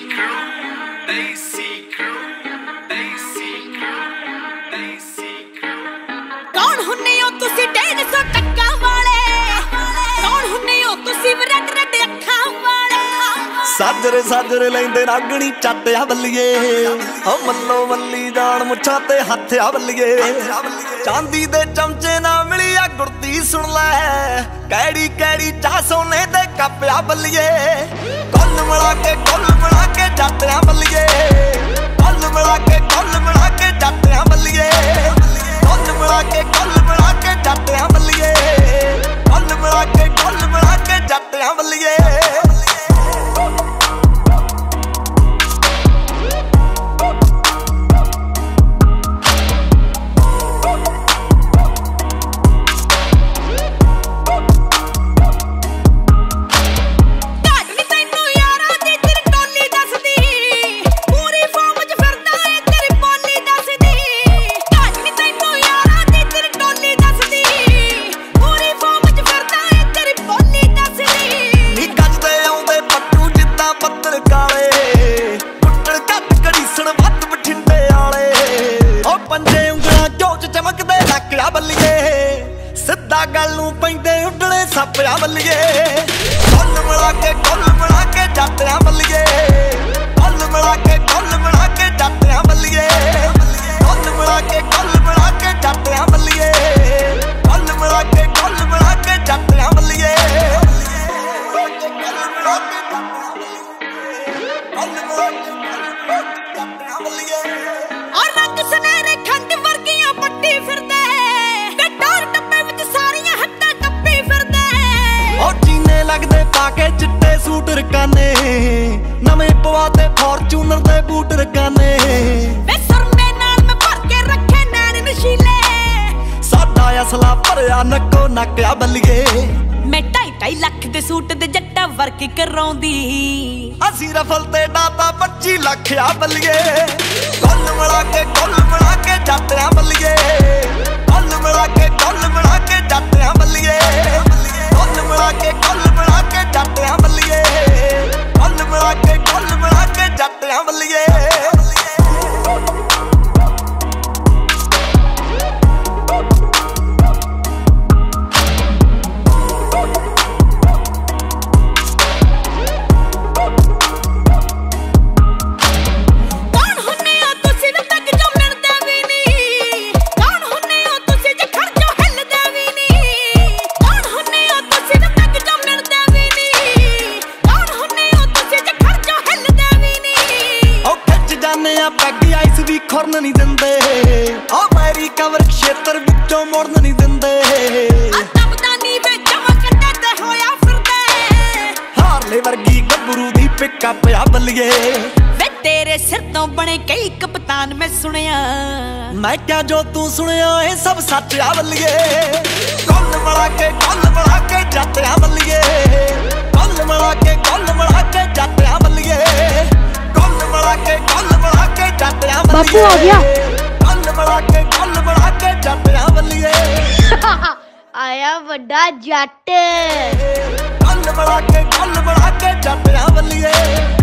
कौन हुन्ने हो तुसी 150 टक्का वाले, कौन हुन्ने हो तुसी रट रट अखां वाले। साजरे साजरे लैंदे नागणी चाटिया बल्लिए, ओ मल्लो मल्ली जान मुछां ते हत्थिया बल्लिए। चांदी दे चमचे ना मिलिया गुरती सुन लै, कैड़ी कैड़ी चाह सोने दे कपिया बल्लिए। कुल मिला के जाटिया बल्लिए, कुल मिला के जाटिया बल्लिए। कुल मिला के जाटिया बल्लिए, कुल मिला के जाटिया बल्लिए। सिद्धा गल नूं पैंदे उडणे सप्पिया बल्लिए। कुल मिला के जाटिया बल्लिए, कुल मिला के जाटिया बल्लिए। कुल मिला के जाटिया बल्लिए, कुल मिला के जाटिया बल्लिए। और रंग सुनहरे खंड वर्गियां पट्टी फिरदे, लगदे पाके चिट्टे सूट रकाने, नवे पवाते फॉर्च्यूनर दे बूट रकाने। वे सुरमे नाल मैं भर के रखे नैन नशीले, साडा असला भरिया नक्को नक्या बल्लिए। मैं 2.5 लाख दे सूट दे जट्टा वर्क कराउंदी, असी रफल ते डाता 25 लाख आ बल्लिए। कुल मिला के जाटिया बल्लिए, कुल मिला के जाटिया बल्लिए। कुल मिला के जाटिया बल्लिए, कुल मिला के जाटिया बल्लिए। पैगी आइस भी खुरन नहीं दिंदे, ओ मैरी कवर क्षेत्र विचों मुड़न नहीं दिंदे। हारले वर्गी गबरू दी पिकअप आ बल्लिए। वे तेरे सिर तो बने कई कप्तान मैं सुनिया, मैं क्या जो तू सुनिया ये सब सच आ बल्लिए। कुल मिला के जाटिया बल्लिए, कुल मिला के जाटिया बल्लिए। कुल मिला के जाटिया बल्लिए। बापू आ गया। कुल मिला के जाटिया बल्लिए। आया वड्डा जट। कुल मिला के जाटिया बल्लिए।